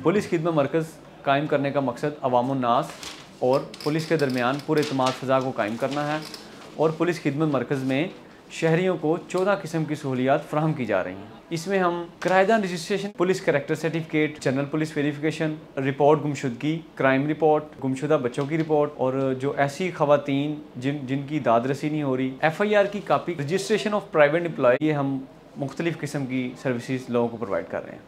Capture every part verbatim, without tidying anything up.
Police खिदमत मरकज़ कायम करने का मकसद अवामुन्नास और पुलिस के दरमियान पुरएतमाद फ़ज़ा को कायम करना है और पुलिस खिदमत मरकज़ में शहरियों को चौदह किस्म की सहूलियात फ़राहम की जा रही हैं। इसमें हम किराएदार registration, police character certificate, general police verification, report गुमशुदगी, क्राइम रिपोर्ट, गुमशुदा बच्चों की रिपोर्ट और जो ऐसी ख़वातीन जिन जिनकी दाद रसी नहीं हो रही, एफ आई आर की copy, registration of private employ, ये हम मुख्तलिफ़ किस्म की सर्विसेज लोगों को प्रोवाइड कर रहे हैं।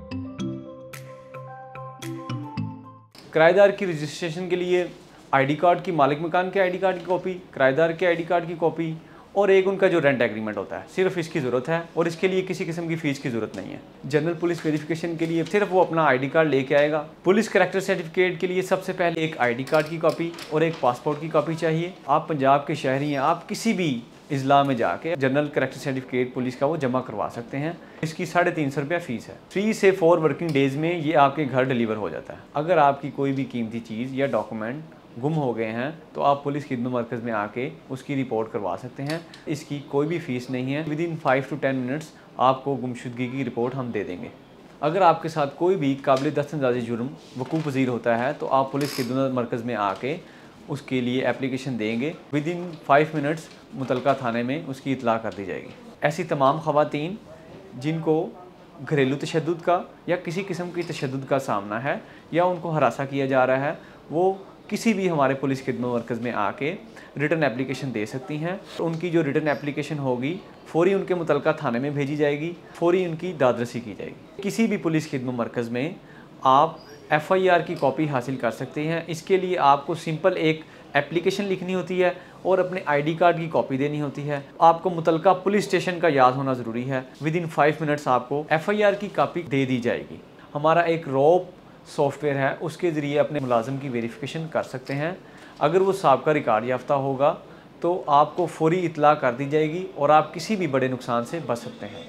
किराएदार की रजिस्ट्रेशन के लिए आईडी कार्ड की, मालिक मकान के आईडी कार्ड की कॉपी, किराएदार के आईडी कार्ड की कॉपी और एक उनका जो रेंट एग्रीमेंट होता है, सिर्फ इसकी ज़रूरत है और इसके लिए किसी किस्म की फ़ीस की ज़रूरत नहीं है। जनरल पुलिस वेरिफिकेशन के लिए सिर्फ वो अपना आईडी कार्ड लेके आएगा। पुलिस करैक्टर सर्टिफिकेट के लिए सबसे पहले एक आईडी कार्ड की कॉपी और एक पासपोर्ट की कॉपी चाहिए। आप पंजाब के शहरी हैं, आप किसी भी इजला में जाके जनरल करैक्टर सर्टिफिकेट पुलिस का वो जमा करवा सकते हैं। इसकी साढ़े तीन सौ रुपया फ़ीस है। थ्री से फोर वर्किंग डेज़ में ये आपके घर डिलीवर हो जाता है। अगर आपकी कोई भी कीमती चीज़ या डॉक्यूमेंट गुम हो गए हैं तो आप पुलिस खिदमत मरकज़ में आके उसकी रिपोर्ट करवा सकते हैं। इसकी कोई भी फ़ीस नहीं है। Within five to ten minutes आपको गुमशुदगी की रिपोर्ट हम दे देंगे। अगर आपके साथ कोई भी काबिल दस्तअंदाज़ी जुर्म वकूफ़ पज़ीर होता है तो आप पुलिस खिदमत मरकज़ में आके उसके लिए एप्लीकेशन देंगे। विद इन फाइव मिनट्स मुतलका थाने में उसकी इतला कर दी जाएगी। ऐसी तमाम ख़वातीन जिनको घरेलू तशद्दुद का या किसी किस्म की तशद्दुद का सामना है या उनको हरासा किया जा रहा है, वो किसी भी हमारे पुलिस खिदमत मरकज़ में आके रिटर्न एप्लीकेशन दे सकती हैं। तो उनकी जो रिटर्न एप्लीकेशन होगी फ़ौरी उनके मुतलका थाने में भेजी जाएगी, फ़ौरी उनकी दादरसी की जाएगी। किसी भी पुलिस खिदमत मरकज़ में आप एफ आई आर की कॉपी हासिल कर सकते हैं। इसके लिए आपको सिंपल एक एप्लीकेशन लिखनी होती है और अपने आईडी कार्ड की कॉपी देनी होती है। आपको मुतलका पुलिस स्टेशन का याद होना ज़रूरी है। विद इन फाइव मिनट्स आपको एफ आई आर की कॉपी दे दी जाएगी। हमारा एक रॉब सॉफ्टवेयर है, उसके ज़रिए अपने मुलाजिम की वेरिफिकेशन कर सकते हैं। अगर वो साबका रिकॉर्ड याफ्ता होगा तो आपको फौरी इतला कर दी जाएगी और आप किसी भी बड़े नुकसान से बच सकते हैं।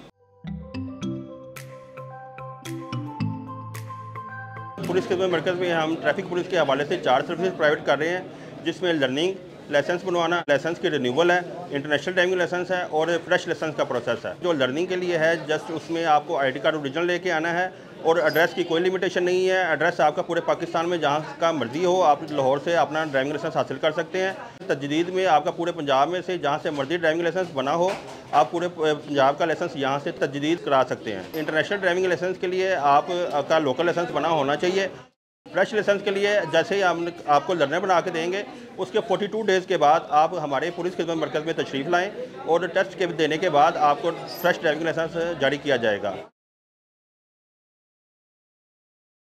पुलिस खिदमत मरकज़ में हम ट्रैफिक पुलिस के हवाले से चार सर्विस प्रोवाइड कर रहे हैं, जिसमें लर्निंग, लाइसेंस बनवाना, लाइसेंस की रिन्यूअल है, इंटरनेशनल ड्राइविंग लाइसेंस है और फ्रेश लाइसेंस का प्रोसेस है। जो लर्निंग के लिए है, जस्ट उसमें आपको आईडी कार्ड ओरिजिनल लेके आना है और एड्रेस की कोई लिमिटेशन नहीं है। एड्रेस आपका पूरे पाकिस्तान में जहाँ का मर्जी हो, आप लाहौर से अपना ड्राइविंग लाइसेंस हासिल कर सकते हैं। तजदीद में आपका पूरे पंजाब में से जहाँ से मर्जी ड्राइविंग लाइसेंस बना हो, आप पूरे पंजाब का लाइसेंस यहाँ से तजदीद करा सकते हैं। इंटरनेशनल ड्राइविंग लाइसेंस के लिए आपका लोकल लाइसेंस बना होना चाहिए। फ्रेश लाइसेंस के लिए जैसे ही हम आपको लर्नर बना के देंगे, उसके बयालीस डेज़ के बाद आप हमारे पुलिस खिदमत मरकज़ में तशरीफ़ लाएँ और टेस्ट के देने के बाद आपको फ्रेश ड्राइविंग लाइसेंस जारी किया जाएगा।